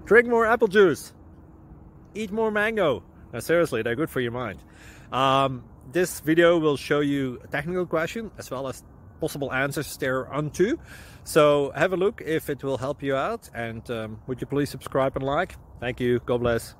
Drink more apple juice. Eat more mango. Now seriously, they're good for your mind. This video will show you a technical question as well as possible answers thereunto. So have a look if it will help you out, and would you please subscribe and like? Thank you. God bless.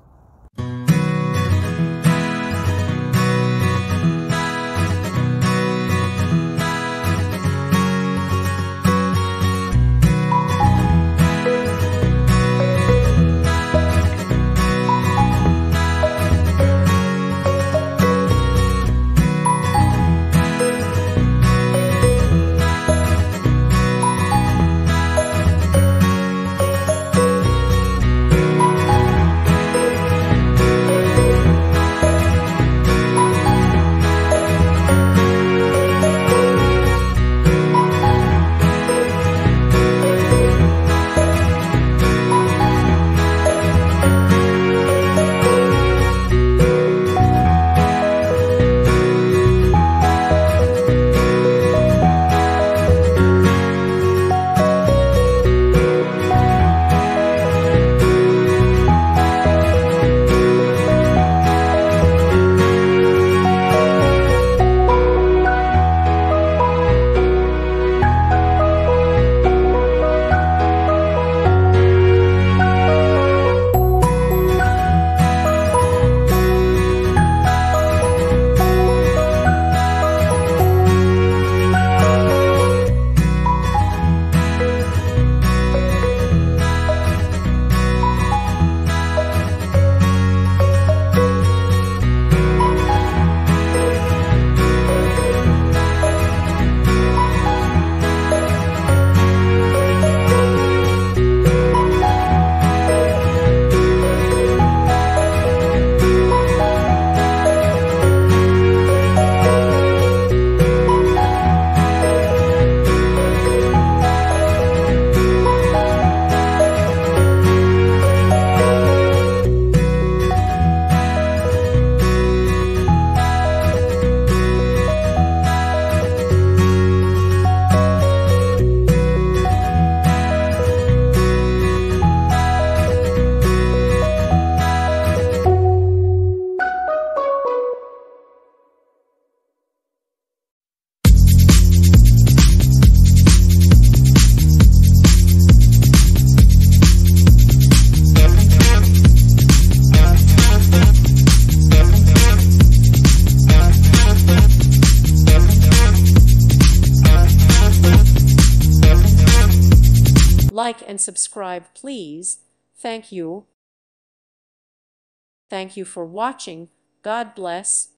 Like and subscribe, please. Thank you. Thank you for watching. God bless.